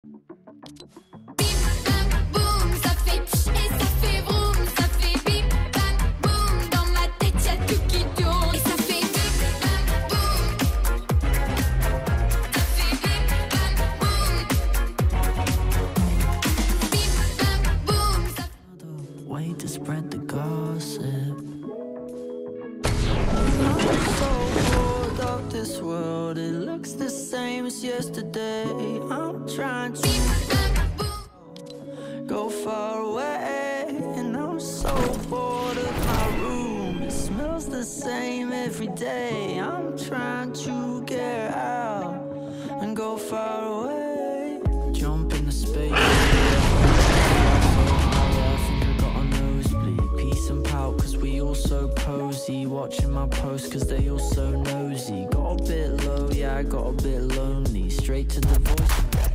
Way to spread the gossip. I'm so bored of this world, it looks the same as yesterday. I'm trying to go far away, and I'm so bored of my room. It smells the same every day. I'm trying to get out and go far away. Jump into space. Cause we all so posy, watching my posts cause they all so nosy. Got a bit low, yeah, I got a bit lonely. Straight to the voice.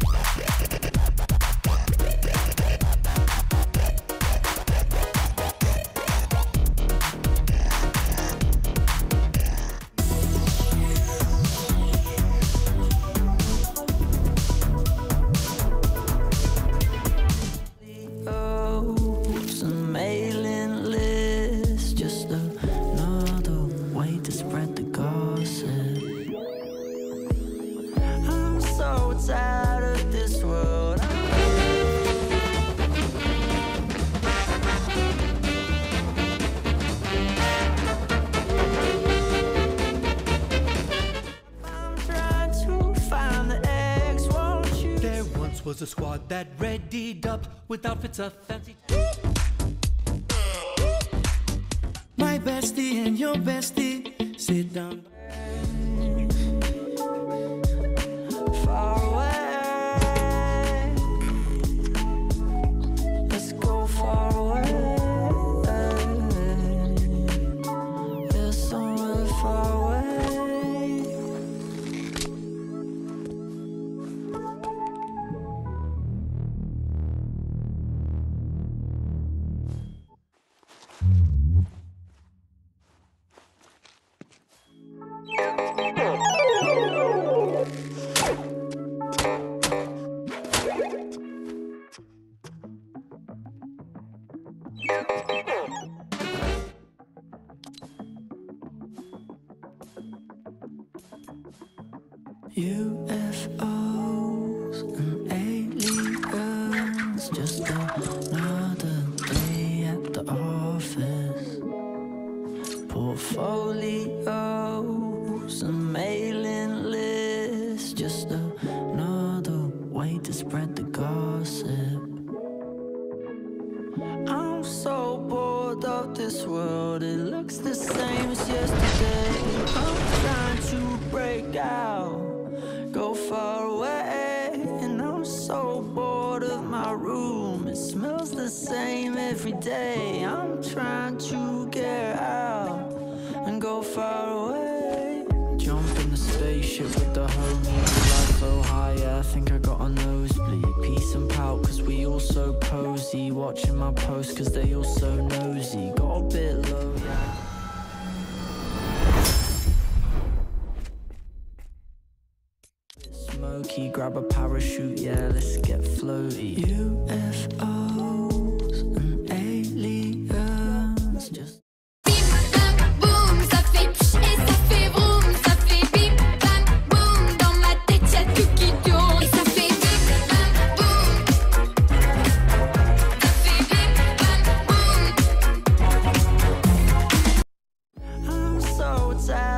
Out of this world. I'm trying to find the eggs, won't you? There once was a squad that readied up with outfits of fancy. My bestie and your bestie sit down. Far away, let's go far away. There's somewhere far away. UFOs and aliens, just another day at the office. Portfolios and mailing lists, just another way to spread the gossip. I'm so bored of this world, it looks the same as yesterday. I'm trying to break out, go far away, and I'm so bored of my room. It smells the same every day. I'm trying to get out and go far away. Jump in the spaceship with the homies, fly so high, yeah, I think I got a nosebleed. Peace and pout cause we all so posy, watching my posts cause they all so nosy. Got a bit low, yeah. Smoky, grab a parachute, yeah, let's get floaty. UFOs and aliens, just I'm so tired.